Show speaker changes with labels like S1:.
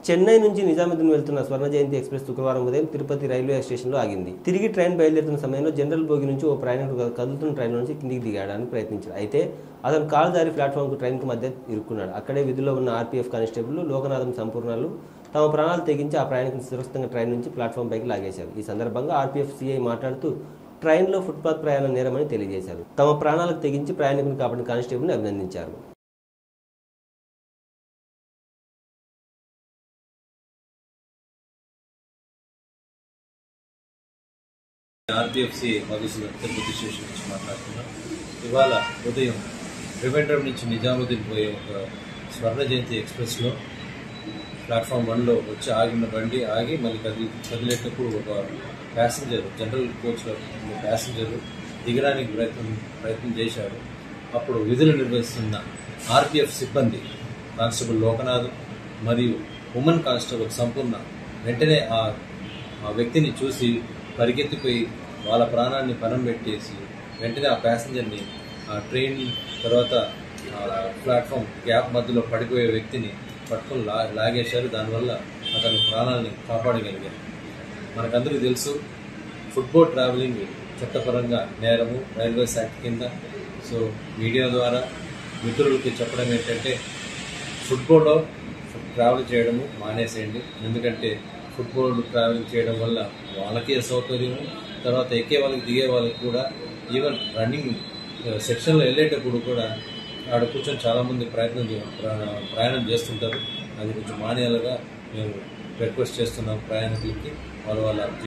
S1: చెన్నై నుంచి నిజాముద్దీన్ వెళ్తున్న స్వర్ణ జయంతి ఎక్స్ప్రెస్ శుక్రవారం ఉదయం తిరుపతి రైల్వే స్టేషన్లో ఆగింది. తిరిగి ట్రైన్ బయలుదేరుతున్న సమయంలో జనరల్ బోగి నుంచి ఓ ప్రయాణికుడు కదులుతున్న ట్రైన్ నుంచి కిందికి దిగడానికి ప్రయత్నించాడు. అయితే అతను కాలు జారి ప్లాట్ఫామ్కు ట్రైన్కు మధ్య ఇరుక్కున్నాడు. అక్కడే విధుల్లో ఉన్న ఆర్పీఎఫ్ కానిస్టేబుల్ లోకనాథం సంపూర్ణాలు తమ ప్రాణాలు తెగించి ఆ ప్రయాణికుని సురక్షితంగా ట్రైన్ నుంచి ప్లాట్ఫామ్ పైకి లాగేశారు. ఈ సందర్భంగా ఆర్పీఎఫ్ సీఐ మాట్లాడుతూ ట్రైన్లో ఫుట్పాత్ ప్రయాణం నేరమని తెలియజేశారు. తమ ప్రాణాలకు తెగించి ప్రయాణికుని కాపాడిన కానిస్టేబుల్ని అభినందించారు.
S2: ఆర్పీఎఫ్సి మధుసూదన్ తిరుపతి స్టేషన్ నుంచి మాట్లాడుతున్నాం. ఇవాళ ఉదయం త్రివేంద్రం నుంచి నిజాముద్దీన్ పోయే ఒక స్వర్ణ జయంతి ఎక్స్ప్రెస్లో ప్లాట్ఫామ్ 1లో వచ్చి ఆగిన బండి ఆగి మళ్ళీ కదిలేటప్పుడు ఒక ప్యాసింజర్ జనరల్ కోచ్లో ప్యాసింజర్ దిగడానికి ప్రయత్నం చేశారు. అప్పుడు విధులు నిర్వహిస్తున్న ఆర్పీఎఫ్ సిబ్బంది కానిస్టేబుల్ లోకనాథ్ మరియు ఉమెన్ కానిస్టేబుల్ సంపూర్ణ వెంటనే ఆ వ్యక్తిని చూసి పరిగెత్తిపోయి వాళ్ళ ప్రాణాన్ని పణం పెట్టేసి వెంటనే ఆ ప్యాసింజర్ని ఆ ట్రైన్ తర్వాత ప్లాట్ఫామ్ గ్యాప్ మధ్యలో పడిపోయే వ్యక్తిని పట్టుకొని లాగేశారు. దానివల్ల అతని ప్రాణాలని కాపాడగలిగారు. మనకందరికీ తెలుసు ఫుట్బాల్ ట్రావెలింగ్ చట్టపరంగా నేరము రైల్వేస్ యాక్ట్ కింద. సో మీడియా ద్వారా మిత్రులకి చెప్పడం ఏంటంటే ఫుట్బాల్లో ట్రావెల్ చేయడము మానేసేయండి. ఎందుకంటే ఫుట్బాల్ ట్రావెలింగ్ చేయడం వల్ల వాళ్ళకి అసౌకర్యము, తర్వాత ఎక్కే వాళ్ళకి దిగే వాళ్ళకి కూడా ఈవెన్ రన్నింగ్ సెక్షన్లో వెళ్ళేటప్పుడు కూడా ఆడ కూర్చొని చాలామంది ప్రయాణం చేస్తుంటారు. అది కొంచెం మానేయాలుగా మేము రిక్వెస్ట్ చేస్తున్నాం ప్రయాణికులకి. వాళ్ళ